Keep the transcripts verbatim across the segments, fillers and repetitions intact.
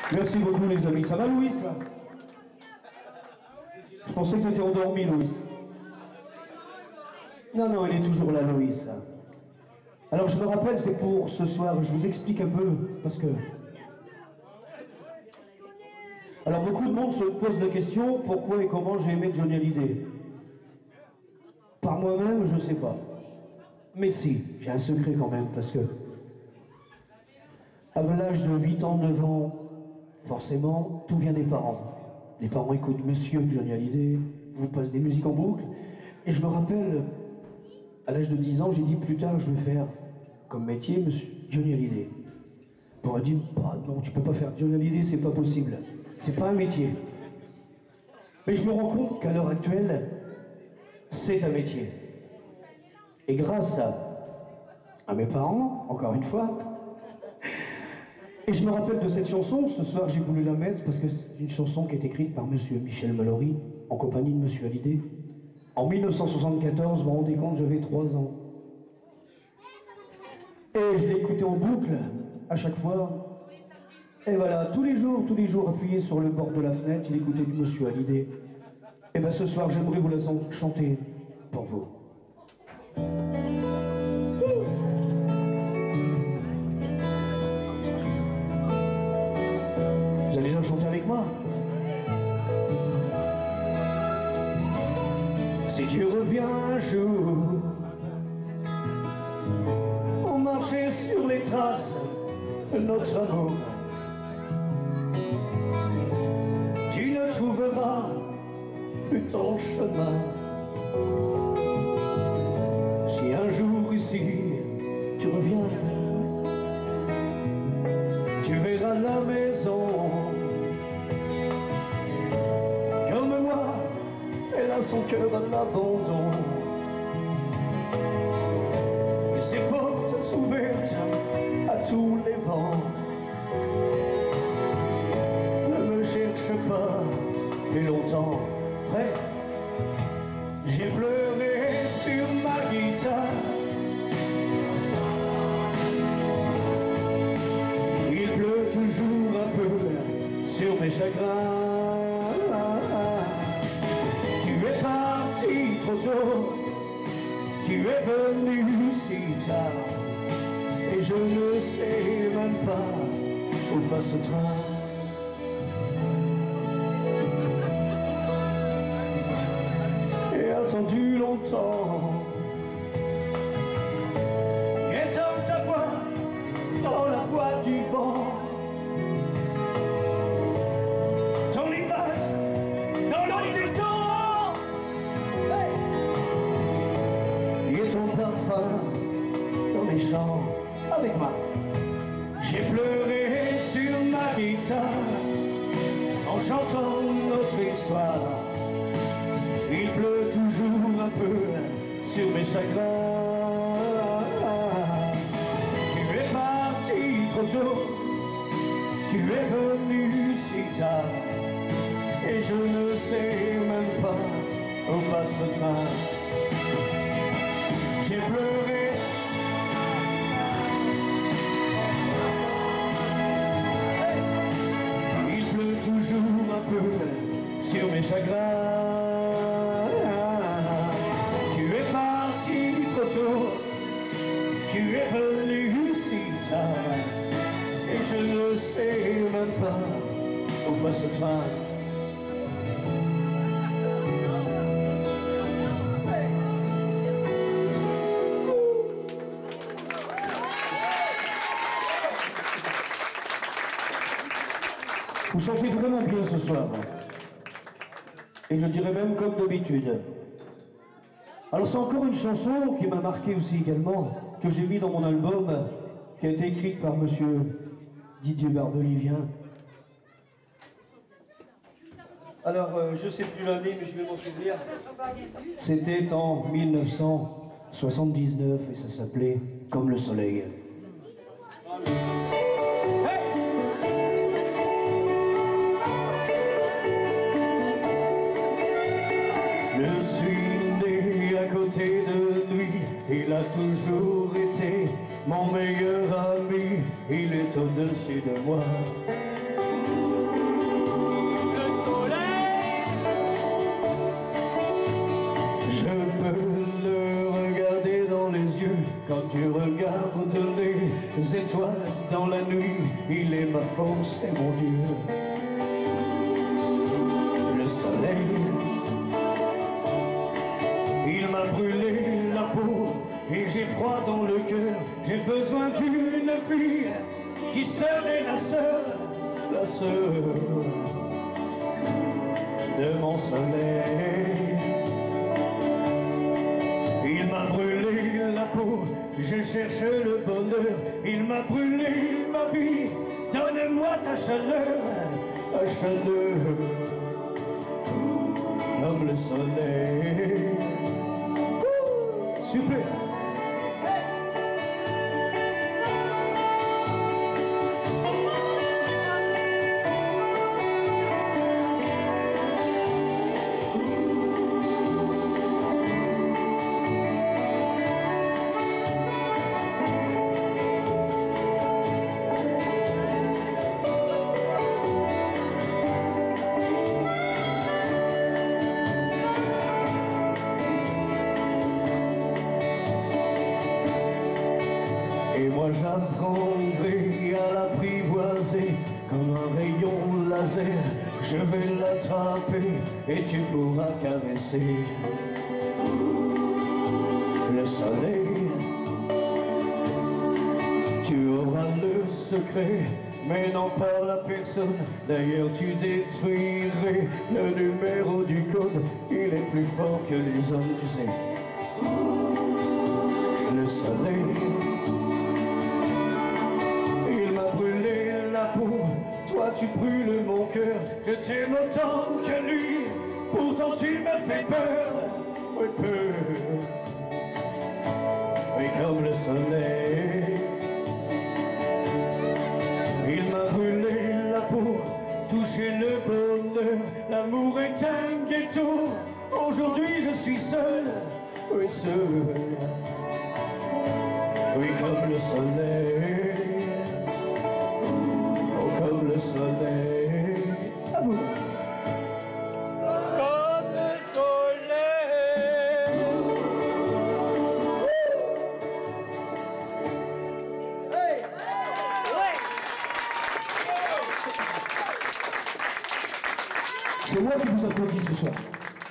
Merci beaucoup les amis. Ça va Louis ça? Je pensais que tu étais endormi Louis. Non, non, il est toujours là Louis. Alors je me rappelle, c'est pour ce soir, je vous explique un peu, parce que... Alors beaucoup de monde se pose la question, pourquoi et comment j'ai aimé Johnny Hallyday. Par moi-même, je sais pas. Mais si, j'ai un secret quand même, parce que... À l'âge de huit ans, neuf ans, forcément, tout vient des parents. Les parents écoutent Monsieur Johnny Hallyday, vous passent des musiques en boucle. Et je me rappelle, à l'âge de dix ans, j'ai dit plus tard, je vais faire comme métier Monsieur Johnny Hallyday. On m'a dit, bah, non, tu peux pas faire Johnny Hallyday, c'est pas possible. C'est pas un métier. Mais je me rends compte qu'à l'heure actuelle, c'est un métier. Et grâce à, à mes parents, encore une fois, et je me rappelle de cette chanson, ce soir j'ai voulu la mettre parce que c'est une chanson qui est écrite par Monsieur Michel Mallory, en compagnie de Monsieur Hallyday. En mille neuf cent soixante-quatorze, vous vous rendez compte, j'avais trois ans. Et je l'ai écouté en boucle, à chaque fois. Et voilà, tous les jours, tous les jours, appuyé sur le bord de la fenêtre, il écoutait du Monsieur Hallyday. Et bien ce soir, j'aimerais vous la chanter pour vous. Vous allez la chanter avec moi? Si tu reviens un jour, on marchait sur les traces de notre amour. Tu ne trouveras plus ton chemin. Si un jour ici tu reviens, tu verras la maison. Comme moi, elle a son cœur à l'abandon. Et ses portes ouvertes à tous les vents. Ne me cherche pas plus longtemps. Prêt? J'ai pleuré sur ma guitare. Il pleut toujours un peu sur mes chagrins. Tu es parti trop tôt, tu es venu si tard, et je ne sais même pas où passe le train. Et attendu longtemps, éteins ta voix dans la voix du vent. Ton image dans l'eau du temps. Hey! Et ton parfum dans les champs. Avec moi. J'ai pleuré sur ma guitare en chantant notre histoire. Il pleut toujours un peu sur mes chagrins. Tu es parti trop tôt, tu es venu si tard, et je ne sais même pas où passe le train. J'ai pleuré. Il pleut toujours un peu sur mes chagrins. Tu es parti trop tôt, tu es venu si tard, et je ne sais même pas où passe le train. Vous chantez vraiment bien ce soir. Et je dirais même comme d'habitude. Alors c'est encore une chanson qui m'a marqué aussi également, que j'ai mis dans mon album, qui a été écrite par monsieur Didier Barbelivien. Alors euh, je sais plus l'année, mais je vais m'en souvenir. C'était en mille neuf cent soixante-dix-neuf et ça s'appelait Comme le soleil. Je suis né à côté de lui, il a toujours été mon meilleur ami, il est au-dessus de moi. les étoiles dans la nuit, il est ma force et mon Dieu. Le soleil, il m'a brûlé la peau et j'ai froid dans le cœur. J'ai besoin d'une fille qui serait la sœur, la sœur de mon soleil. Il m'a brûlé la peau, je cherche le bonheur. Il m'a brûlé ma vie, donne-moi ta chaleur, ta chaleur, comme le soleil. Super. Et moi j'apprendrai à l'apprivoiser comme un rayon laser. Je vais l'attraper et tu pourras caresser le soleil. Tu auras le secret, mais non pas la personne. D'ailleurs tu détruirais le numéro du code. Il est plus fort que les hommes, tu sais. Le soleil, toi tu brûles mon cœur, je t'aime autant que lui, pourtant tu me fais peur, oui peur, oui comme le soleil. Il m'a brûlé la peau, touché le bonheur, l'amour est un ghetto, aujourd'hui je suis seul, oui seul, oui comme le soleil. Comme le soleil, à vous. Comme le soleil. Hey. Ouais. C'est moi qui vous applaudis ce soir.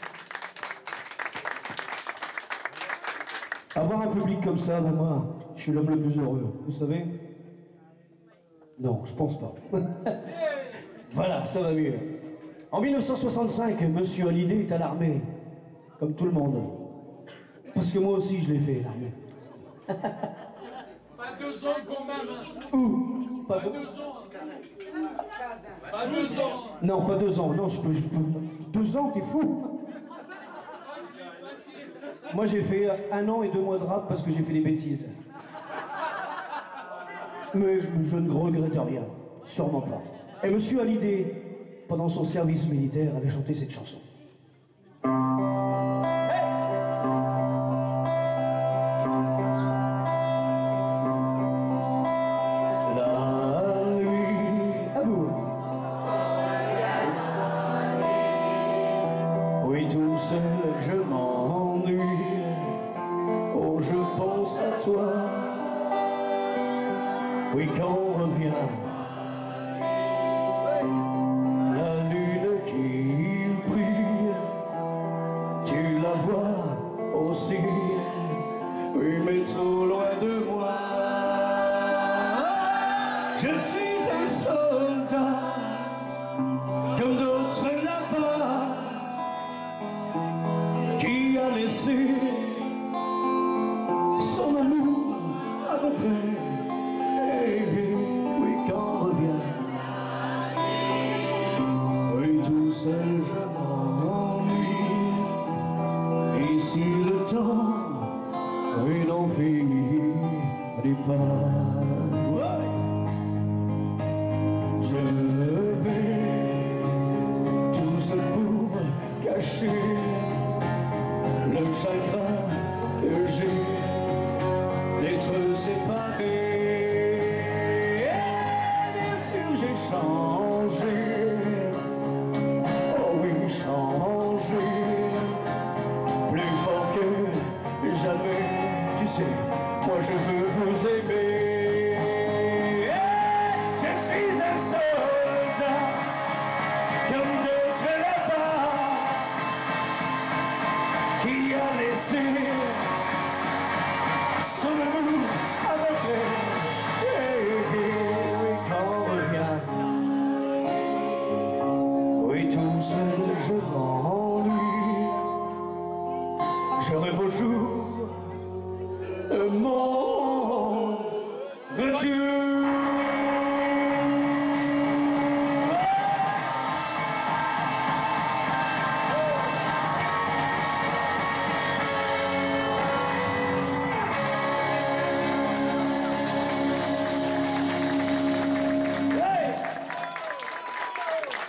Avoir un public comme ça, ben moi, je suis l'homme le plus heureux, vous savez? Non, je pense pas. Voilà, ça va mieux. En mille neuf cent soixante-cinq, Monsieur Hallyday est à l'armée, comme tout le monde. Parce que moi aussi, je l'ai fait, l'armée. Pas deux ans quand même. Ouh, pas, Pas deux... deux ans. Pas deux ans. Non, pas deux ans. Non, je peux, je peux... Deux ans, t'es fou. Moi, j'ai fait un an et deux mois de rap parce que j'ai fait des bêtises. Mais je, je ne regrette rien, sûrement pas. Et Monsieur Hallyday, pendant son service militaire, avait chanté cette chanson. Hey! La nuit, à vous. Oui, tout seul, je m'ennuie. Oh, je pense à toi. Oui, quand on revient, la lune qui brille, m'ennuie. Je rêve au jour de mon retour.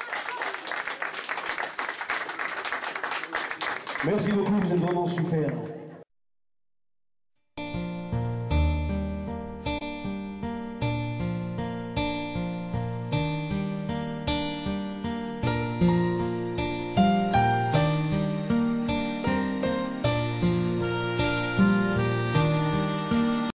Merci beaucoup, vous êtes vraiment super.